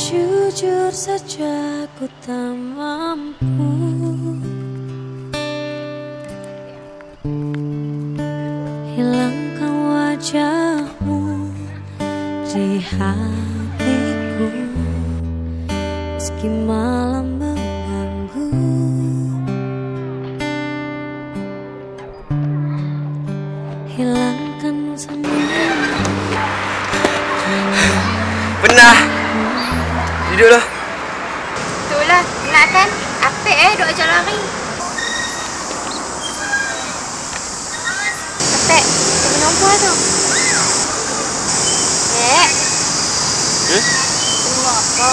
Jujur saja ku tak mampu hilangkan wajahmu di hatiku, meski malam mengganggu. Hilangkan semua. Pernah. Duduklah. Itulah, nak kan? Apik duk ajar lari. Apik, tunggu nombor tu. Tunggu apa?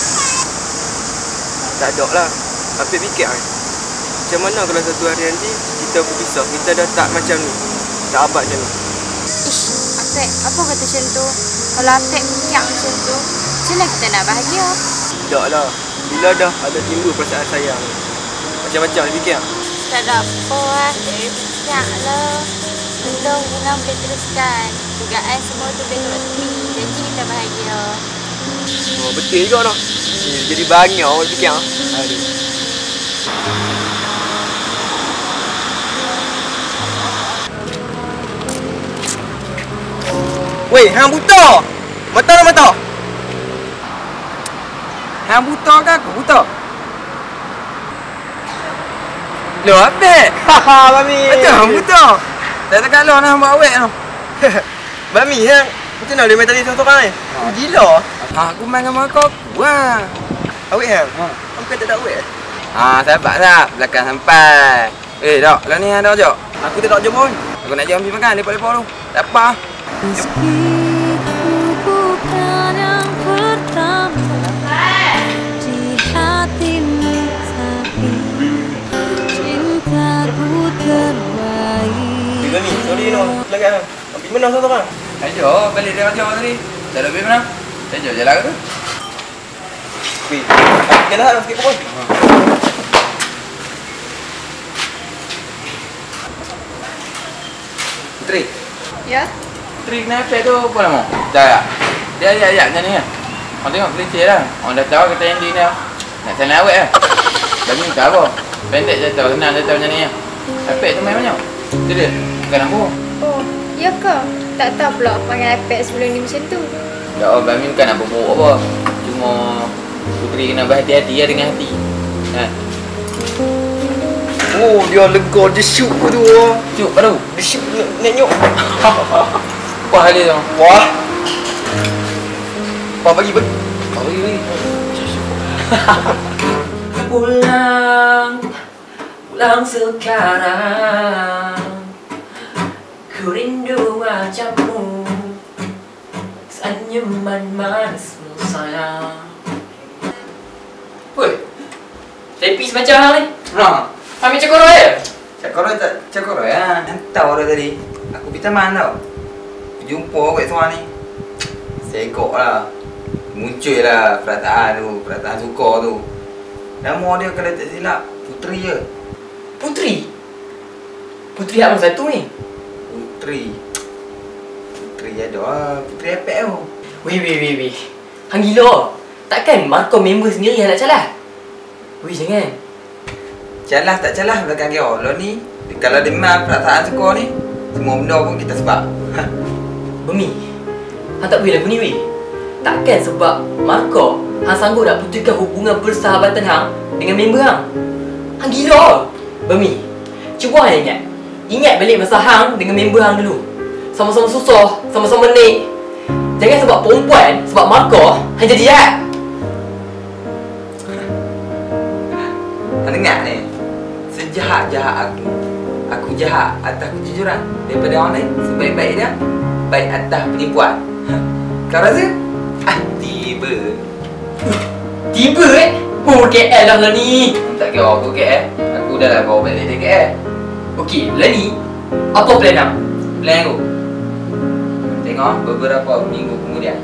Tak ada lah. Apik fikir kan. Macam mana kalau satu hari nanti kita berpisah, kita dah tak macam ni. Tak abad macam ni. Ish, Apik, apa kata macam tu? Kalau Apik fikir macam tu, macam mana kita nak bahagia? Tak lah. Bila dah ada timbul perasaan sayang, macam-macam dia fikir. Tak ada apa lah, tak ada fikir lah. Belum hubungan boleh teruskan. Dugaan semua tu boleh turut tepi. Janji kita bahagia. Oh, betul juga dah. Jadi banyak orang fikir. Aduh. Weh, hang buta! Mata lah mata! Hang buta ke aku buta? Loh, Apik! Haha, Mami! Macam hang buta? Tak tak kalau nak buat awet tau. Mami, hang macam mana dia main tadi seorang-seorang ni? Gila! Aku main dengan mak aku lah. Awet hang? Aku kata tak awet? Sabar tak? Belakang sampai. Dok, lah ni ada je. Aku tak jom pun. Aku nak jom pergi makan, lepak-lepak tu. Tak apa. Meski ku bukan yang pertama di hatimu, tapi cintaku terbaik. Mami, sorry no. Belakang. Pergi mana seorang-seorang? Ayo, balik dari macam tadi. Dah lebih mana? Saya jauh jalan ke tu? Weh, jalan lah sikit pun. Putri. Ya? Putri kenapa tu apa nama? Dah. Dia ayat macam ni kan. Orang tengok kelicir lah. Orang dah tahu kata yang dia ni lah. Nak sana awet lah. Bagi kau apa? Pendek je tahu, senang je tahu macam ni lah. Apik tu main banyak. Itu dia. Bukan aku. Oh, ya ke? Tak tahu pula panggil Apik sebelum ni macam tu. Tak, Bami bukan nak berburuk apa. Cuma Putri kena berhati-hati lah dengan hati. Ha. Oh, dia lega, dia syuk tu. Cuk, baru. Dia syuk nak nyok. Wah dia tu. Wah. Wah, bagi. Bagi. Pulang sekarang. Ku rindu wajahmu, senyuman manismu sayang. Woi. Tepis macam hal ni. Kami cakap Cakap ya. Hantar orang tadi. Aku pergi taman tau. Jumpa awak seorang ni. Segok lah. Muncul lah perataan suka tu. Nama dia kalau tak silap Putri je. Putri? Putri apa satu ni? Putri ada lah. Putri Apik tu. Weh. Hang gila. Takkan Marco member sendiri yang nak calah? Weh, jangan. Calah tak calah belakang dia. Lo ni kalau dia memang perasaan suka ni, semua benda pun kita sebab. Bumi, hang tak boleh lagu ni weh. Takkan sebab Marco hang sanggup nak putuskan hubungan persahabatan hang dengan member hang. Hang gila. Bumi, cuba hang ingat. Ingat balik masa hang dengan member hang dulu. Sama-sama susah, sama-sama naik. Jangan sebab perempuan, sebab Marco hang jadi jahat. Hang dengar ni. Sejahat-jahat aku jahat atas kejujuran. Daripada orang lain, sebaik-baik dia baik atas penipuan. Kau rasa? Tiba. Tiba Oh, KL dah lah ni. tak kira aku KL. Aku dah lah bawa balik dari KL. Okey, lah ni apa plan hang? Plan aku. Tengok beberapa minggu kemudian.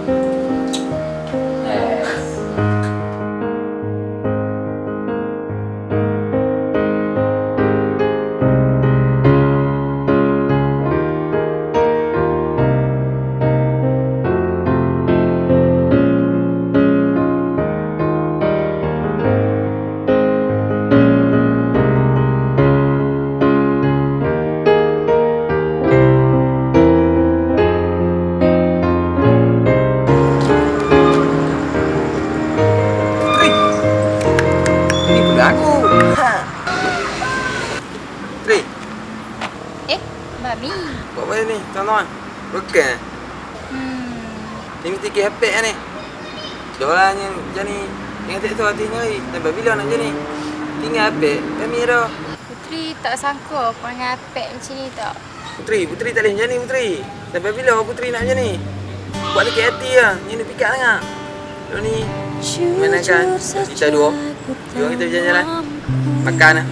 kan? Bukan. Ni mesti ke hepek ni. Diorang yang macam ni. Ingat tak tu hatinya ni. Sampai bila nak macam ni? Tinggal hepek. Kami dah. Putri tak sangka perangai apek macam ni tak. Putri tak boleh macam ni Putri. Sampai bila Putri nak macam ni? Buat lagi hati lah. Ni nak pikat sangat. Lepas ni, mainkan kita dua. Dua kita berjalan-jalan. Makan lah.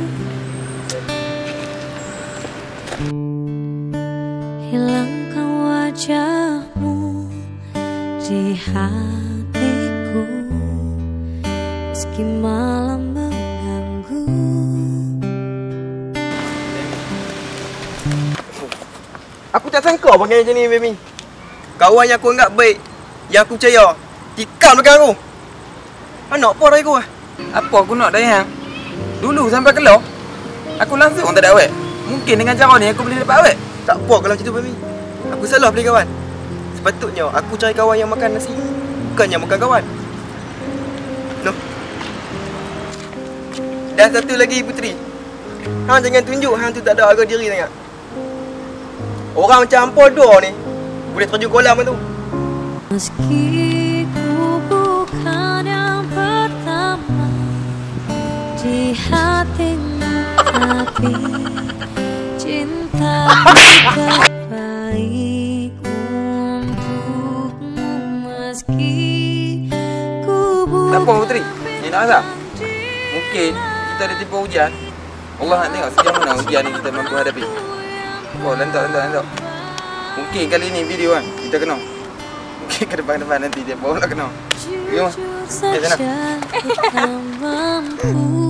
Hilangkan wajahmu di hatiku, meski malam mengganggu. Aku tak sangka pakai macam ni, Baby. Kawan yang aku anggap baik, yang aku percaya, tikam belakang aku. Nak apa dari aku? Apa aku nak dari hang? Dulu sampai keluar, aku langsung tak ada awet. Mungkin dengan cara ni aku boleh dapat awet. Tak apa kalau macam tu, Baby. Aku salah pilih kawan. Sepatutnya aku cari kawan yang makan nasi, bukannya makan kawan. No. Dan satu lagi, Putri. Hang jangan tunjuk hang tu tak ada harga diri sangat. Orang macam hampa dua ni boleh terjun kolam tu. Meski ku bukan yang pertama di hatimu, tapi cintaku terbaik untukmu. Meski ku Tak apa, bukan Putri. Ni nak asal? Mungkin kita ada tipu hujan. Allah nak tengok sejauh mana hujan ni kita mampu hadapi. Oh, lantak. Mungkin kali ni video kan kita kena. Mungkin ke depan nanti dia bawa nak kena. Jom. jujur saja ku tak mampu.